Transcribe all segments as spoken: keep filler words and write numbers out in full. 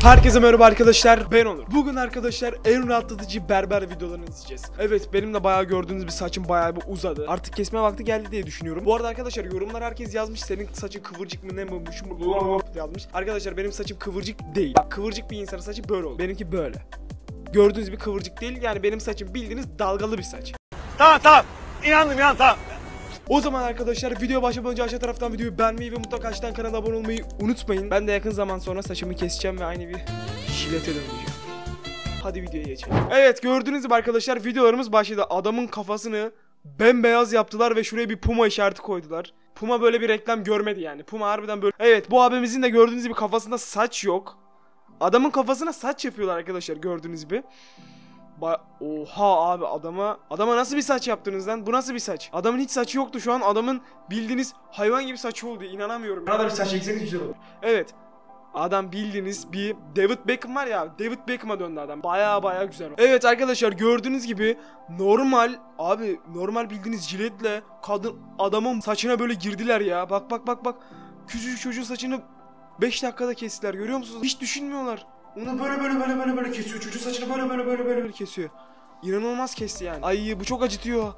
Herkese merhaba arkadaşlar, ben Onur. Bugün arkadaşlar en rahatlatıcı berber videolarını izleyeceğiz. Evet, benim de bayağı gördüğünüz bir saçım bayağı bir uzadı. Artık kesme vakti geldi diye düşünüyorum. Bu arada arkadaşlar yorumlar herkes yazmış, senin saçın kıvırcık mı ne mi mu yazmış. Arkadaşlar benim saçım kıvırcık değil. Bak, kıvırcık bir insanın saçı böyle olur. Benimki böyle. Gördüğünüz bir kıvırcık değil, yani benim saçım bildiğiniz dalgalı bir saç. Tamam tamam, inandım ya, tamam. O zaman arkadaşlar video başlamadan önce aşağı taraftan videoyu beğenmeyi ve mutlaka aşağıdan kanala abone olmayı unutmayın. Ben de yakın zaman sonra saçımı keseceğim ve aynı bir jilete döneceğim. Hadi videoya geçelim. Evet, gördüğünüz gibi arkadaşlar videolarımız başladı. Adamın kafasını bembeyaz yaptılar ve şuraya bir Puma işareti koydular. Puma böyle bir reklam görmedi yani. Puma harbiden böyle. Evet, bu abimizin de gördüğünüz gibi kafasında saç yok. Adamın kafasına saç yapıyorlar arkadaşlar, gördüğünüz gibi. Ba Oha abi, adama adama nasıl bir saç yaptınız lan? Bu nasıl bir saç? Adamın hiç saçı yoktu, şu an adamın bildiğiniz hayvan gibi saçı oldu. İnanamıyorum. Bana da bir saç ekseniz güzel olur. Evet. Adam bildiğiniz bir David Beckham var ya, David Beckham'a döndü adam. Baya baya güzel. Evet arkadaşlar, gördüğünüz gibi normal abi, normal bildiğiniz jiletle kadın adamın saçına böyle girdiler ya. Bak bak bak bak. Küçücük çocuğun saçını beş dakikada kestiler, görüyor musunuz? Hiç düşünmüyorlar. Onu böyle böyle böyle böyle böyle kesiyor. Çocuğun saçını böyle böyle böyle böyle böyle kesiyor. İnanılmaz kesti yani. Ay, bu çok acıtıyor.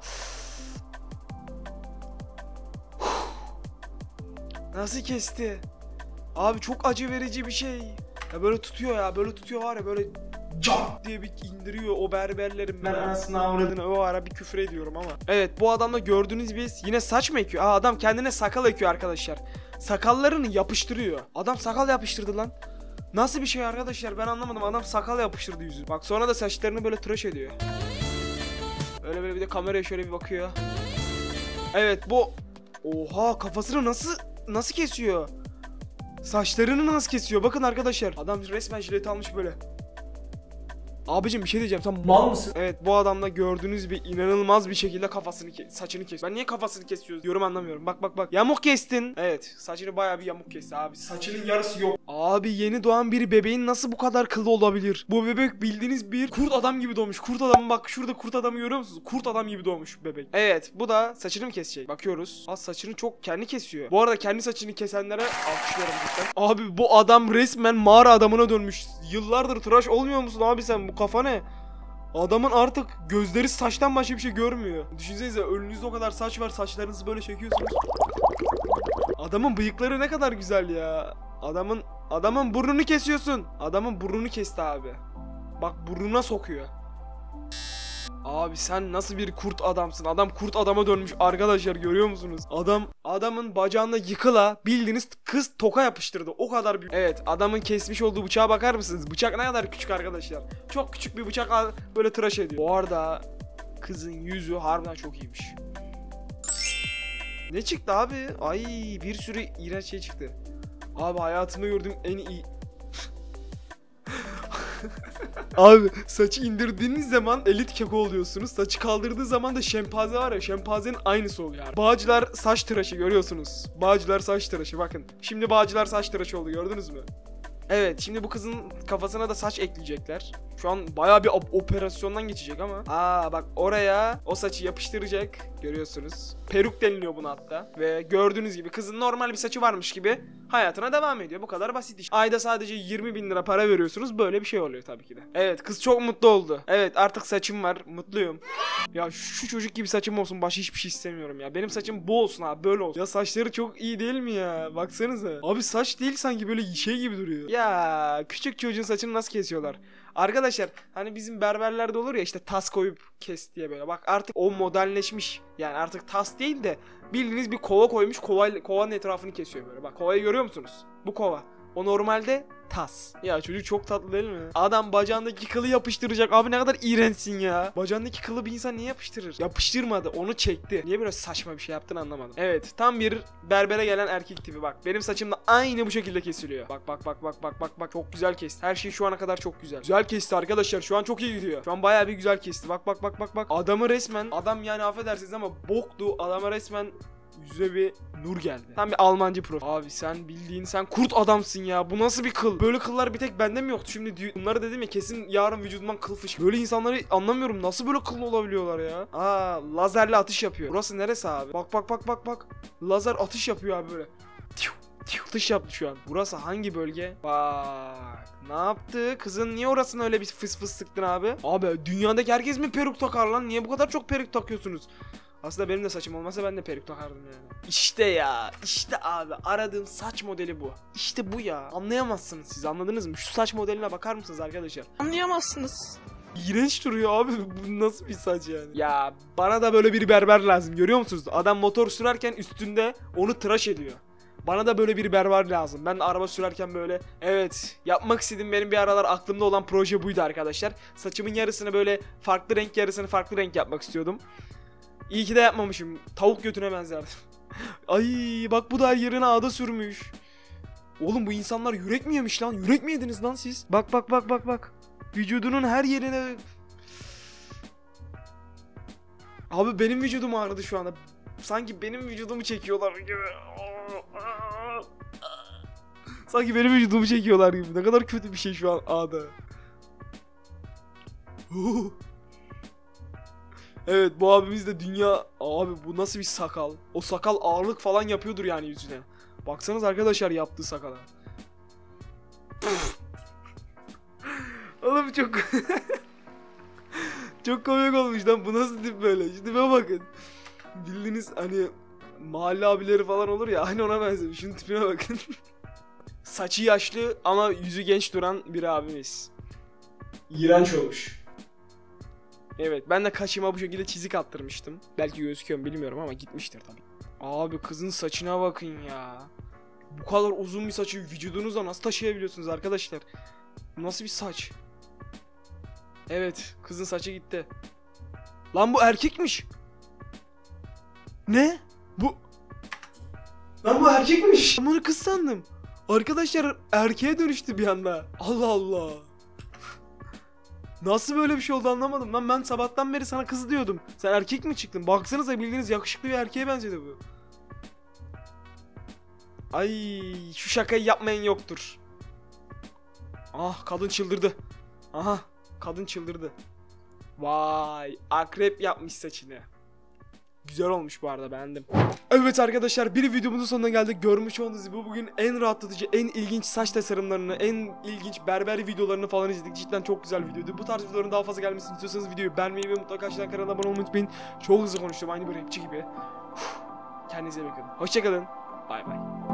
Nasıl kesti? Abi çok acı verici bir şey. Ya böyle tutuyor ya, böyle tutuyor var ya, böyle cam diye bir indiriyor o berberlerin. Ben anasını avradını o ara bir küfür ediyorum ama. Evet, bu adamda gördüğünüz biz yine saç mı ekiyor? Aa, adam kendine sakal ekiyor arkadaşlar. Sakallarını yapıştırıyor. Adam sakal yapıştırdı lan. Nasıl bir şey arkadaşlar, ben anlamadım. Adam sakal yapıştırdı yüzü. Bak, sonra da saçlarını böyle tıraş ediyor. Öyle böyle bir de kameraya şöyle bir bakıyor. Evet, bu oha, kafasını nasıl nasıl kesiyor? Saçlarını nasıl kesiyor? Bakın arkadaşlar. Adam resmen jilet almış böyle. Abicim bir şey diyeceğim, sen mal mısın? Evet, bu adamda gördüğünüz gibi inanılmaz bir şekilde kafasını ke saçını kesiyor. Ben niye kafasını kesiyoruz diyorum, anlamıyorum. Bak bak bak. Yamuk kestin. Evet, saçını bayağı bir yamuk kesti abi. Saçının yarısı yok. Abi, yeni doğan bir bebeğin nasıl bu kadar kıllı olabilir? Bu bebek bildiğiniz bir kurt adam gibi doğmuş. Kurt adam, bak şurada kurt adamı görüyor musunuz? Kurt adam gibi doğmuş bebek. Evet, bu da saçını mı kesecek? Bakıyoruz. Az saçını çok kendi kesiyor. Bu arada kendi saçını kesenlere alkışlıyorum lütfen. Abi, bu adam resmen mağara adamına dönmüş. Yıllardır tıraş olmuyor musun abi sen? Bu kafa ne? Adamın artık gözleri saçtan başka bir şey görmüyor. Düşünsenize, önünüzde o kadar saç var, saçlarınızı böyle çekiyorsunuz. Adamın bıyıkları ne kadar güzel ya. Adamın adamın burnunu kesiyorsun. Adamın burnunu kesti abi. Bak, burnuna sokuyor. Abi sen nasıl bir kurt adamsın? Adam kurt adama dönmüş arkadaşlar, görüyor musunuz? Adam adamın bacağında yıkıla bildiğiniz kız toka yapıştırdı. O kadar büyük. Evet, adamın kesmiş olduğu bıçağa bakar mısınız? Bıçak ne kadar küçük arkadaşlar. Çok küçük bir bıçak böyle tıraş ediyor. Bu arada kızın yüzü harbiden çok iyiymiş. Ne çıktı abi? Ay, bir sürü iğrenç şey çıktı. Abi, hayatımda gördüğüm en iyi... Abi, saçı indirdiğiniz zaman elit keko oluyorsunuz. Saçı kaldırdığı zaman da şempanze var ya, şempanzenin aynısı oluyor yani. Bağcılar saç tıraşı görüyorsunuz. Bağcılar saç tıraşı, bakın. Şimdi Bağcılar saç tıraşı oldu, gördünüz mü? Evet, şimdi bu kızın kafasına da saç ekleyecekler. Şu an bayağı bir operasyondan geçecek ama. Aa bak, oraya o saçı yapıştıracak. Görüyorsunuz. Peruk deniliyor buna hatta. Ve gördüğünüz gibi kızın normal bir saçı varmış gibi hayatına devam ediyor. Bu kadar basit iş. Ayda sadece yirmi bin lira para veriyorsunuz. Böyle bir şey oluyor tabii ki de. Evet, kız çok mutlu oldu. Evet, artık saçım var. Mutluyum. Ya şu çocuk gibi saçım olsun. Başka hiçbir şey istemiyorum ya. Benim saçım bu olsun abi. Böyle olsun. Ya saçları çok iyi değil mi ya? Baksanıza. Abi saç değil sanki, böyle şey gibi duruyor. Ya küçük çocuğun saçını nasıl kesiyorlar? Arkadaşlar hani bizim berberlerde olur ya, işte tas koyup kes diye böyle. Bak, artık o modelleşmiş. Yani artık tas değil de bildiğiniz bir kova koymuş, kova, kovanın etrafını kesiyor böyle. Bak, kovayı görüyor musunuz? Bu kova. O normalde tas. Ya çocuk çok tatlı değil mi? Adam bacağındaki kılı yapıştıracak. Abi ne kadar iğrençsin ya. Bacağındaki kılı bir insan niye yapıştırır? Yapıştırmadı, onu çekti. Niye böyle saçma bir şey yaptığını anlamadım. Evet, tam bir berbere gelen erkek tipi bak. Benim saçım da aynı bu şekilde kesiliyor. Bak bak bak bak bak bak bak. Çok güzel kesti. Her şey şu ana kadar çok güzel. Güzel kesti arkadaşlar. Şu an çok iyi gidiyor. Şu an bayağı bir güzel kesti. Bak bak bak bak bak. Adamı resmen, adam yani affedersiniz ama boktu. Adama resmen yüzüne bir nur geldi. Tam bir Almancı prof. Abi sen bildiğin sen kurt adamsın ya. Bu nasıl bir kıl? Böyle kıllar bir tek bende mi yoktu? Şimdi bunları dedim ya, kesin yarın vücudumdan kıl fışkı. Böyle insanları anlamıyorum. Nasıl böyle kıllı olabiliyorlar ya? Aa, lazerle atış yapıyor. Burası neresi abi? Bak bak bak bak bak. Lazer atış yapıyor abi böyle. Yurtış yaptı şu an. Burası hangi bölge? Bak. Ne yaptı? Kızın niye orasını öyle bir fıs fıs sıktın abi? Abi dünyadaki herkes mi peruk takar lan? Niye bu kadar çok peruk takıyorsunuz? Aslında benim de saçım olmasa ben de peruk takardım yani. İşte ya. İşte abi. Aradığım saç modeli bu. İşte bu ya. Anlayamazsınız siz, anladınız mı? Şu saç modeline bakar mısınız arkadaşlar? Anlayamazsınız. İğrenç duruyor abi. Bu nasıl bir saç yani? Ya bana da böyle bir berber lazım. Görüyor musunuz? Adam motor sürerken üstünde onu tıraş ediyor. Bana da böyle bir berber lazım. Ben araba sürerken böyle, evet, yapmak istediğim, benim bir aralar aklımda olan proje buydu arkadaşlar. Saçımın yarısını böyle farklı renk, yarısını farklı renk yapmak istiyordum. İyi ki de yapmamışım. Tavuk götüne benzerdi. Ay bak, bu da her yerine ağda sürmüş. Oğlum bu insanlar yürek mi yemiş lan? Yürek mi yediniz lan siz? Bak bak bak bak bak. Vücudunun her yerine... Abi benim vücudum ağrıdı şu anda. Sanki benim vücudumu çekiyorlar gibi. Sanki benim vücudumu çekiyorlar gibi. Ne kadar kötü bir şey şu an ağda. Evet, bu abimiz de dünya... Abi bu nasıl bir sakal? O sakal ağırlık falan yapıyordur yani yüzüne. Baksanız arkadaşlar yaptığı sakala. Oğlum çok... Çok komik olmuş lan. Bu nasıl tip böyle? Şu tipe bakın. Bildiğiniz hani mahalle abileri falan olur ya, aynı ona benzemiş. Şunun tipine bakın. Saçı yaşlı ama yüzü genç duran bir abimiz. İğrenç olmuş. Evet, ben de kaşıma bu şekilde çizik attırmıştım. Belki gözüküyor mu bilmiyorum ama gitmiştir tabii. Abi kızın saçına bakın ya. Bu kadar uzun bir saçı vücudunuzda nasıl taşıyabiliyorsunuz arkadaşlar? Nasıl bir saç? Evet, kızın saçı gitti. Lan bu erkekmiş. Ne? Bu... Lan bu erkekmiş. Ben bunu kız sandım. Arkadaşlar erkeğe dönüştü bir anda. Allah Allah. Nasıl böyle bir şey oldu anlamadım lan. Ben sabahtan beri sana kız diyordum. Sen erkek mi çıktın? Baksanıza, bildiğiniz yakışıklı bir erkeğe benzedi bu. Ay, şu şakayı yapmayan yoktur. Ah, kadın çıldırdı. Aha, kadın çıldırdı. Vay, akrep yapmış saçını. Güzel olmuş bu arada, beğendim. Evet arkadaşlar, bir videomuzun sonuna geldik. Görmüş olduğunuz gibi bugün en rahatlatıcı, en ilginç saç tasarımlarını, en ilginç berber videolarını falan izledik. Cidden çok güzel videoydu. Bu tarz videoların daha fazla gelmesini istiyorsanız videoyu beğenmeyi ve mutlaka aşağıdan kanala abone olmayı unutmayın. Çok hızlı konuştum, aynı bir rapçi gibi. Kendinize bakın. Hoşçakalın. Bay bay.